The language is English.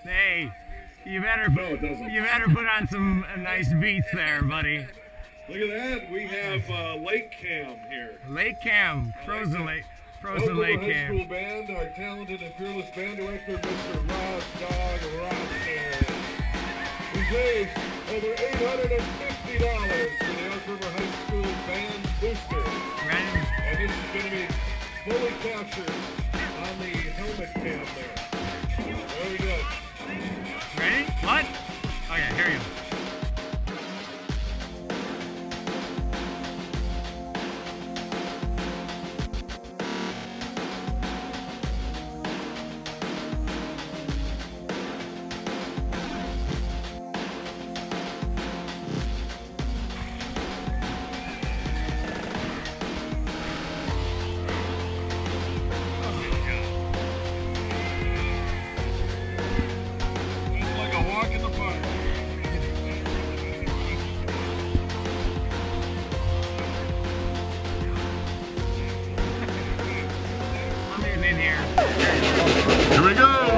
Hey, you better No, it doesn't. you better put on some nice beats there, buddy. Look at that. We have Lake Cam here. Lake Cam, Frozen Lake High Cam. School Band, our talented and fearless band director, Mr. Rosner. He saves over $850 for the Elk River High School Band booster. Right? And this is going to be fully captured on the helmet cam there. Very good. Ready? What? Oh yeah, here you go. It's like a walk in the park. I'm in here. Here we go.